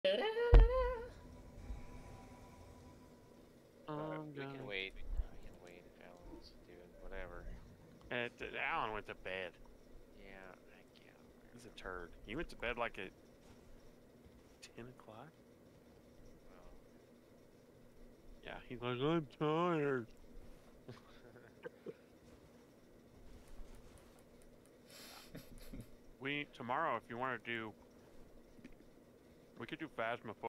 We can wait. We can wait if Alan wants to do it. Whatever. Alan went to bed. Yeah, heck yeah. He's a turd. He went to bed like at 10 o'clock? Well. Yeah, he's like, I'm tired. Tomorrow, if you want to do, we could do Phasmophobia.